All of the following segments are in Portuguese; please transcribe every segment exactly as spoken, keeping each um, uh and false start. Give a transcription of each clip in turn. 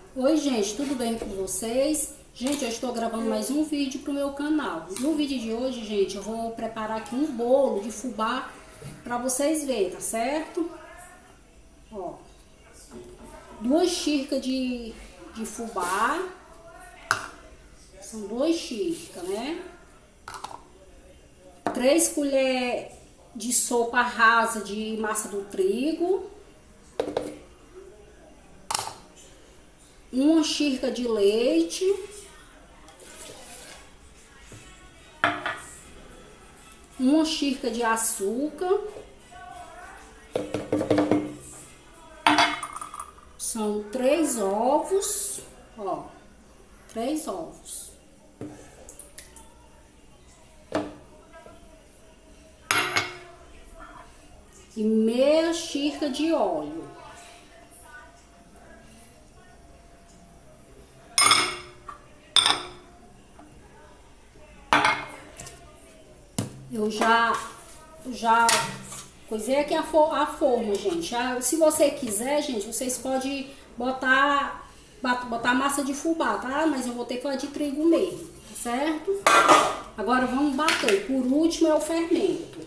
Oi gente, tudo bem com vocês? Gente, eu estou gravando mais um vídeo pro meu canal. No vídeo de hoje, gente, eu vou preparar aqui um bolo de fubá para vocês verem, tá certo? Ó, duas xícaras de, de fubá, são duas xícaras, né? Três colheres de sopa rasa de massa do trigo. Uma xícara de leite, uma xícara de açúcar, são três ovos, ó, três ovos, e meia xícara de óleo. Eu já, já coisei aqui a, for, a forma, gente. Já, se você quiser, gente, vocês podem botar, botar massa de fubá, tá? Mas eu vou ter que fazer de trigo mesmo, tá certo? Agora vamos bater. Por último é o fermento.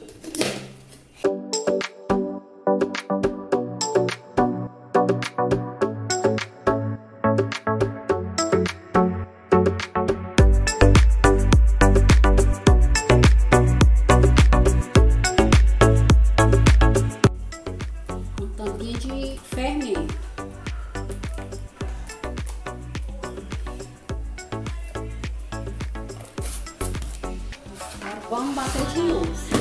De fermento. Agora vamos bater de novo.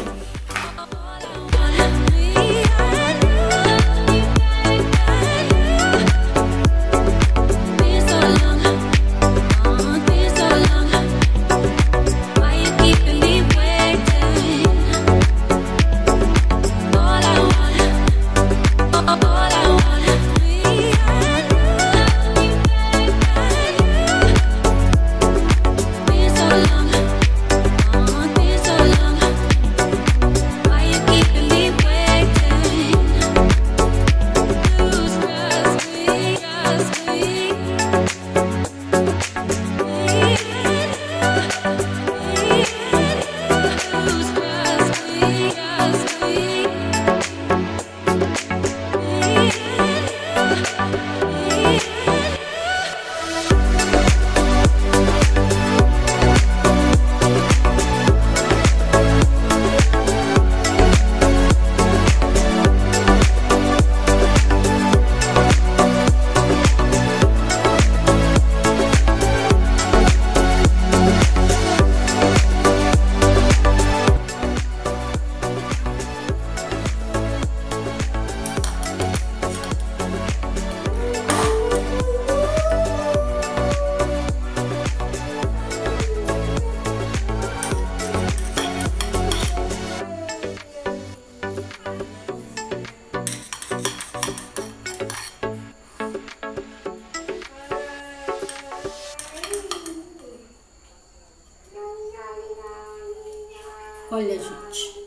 Olha, gente,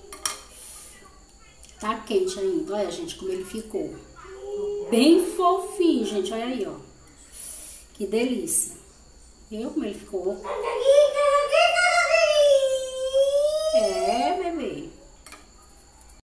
tá quente ainda. Olha, gente, como ele ficou. Bem fofinho, gente. Olha aí, ó. Que delícia. Viu como ele ficou?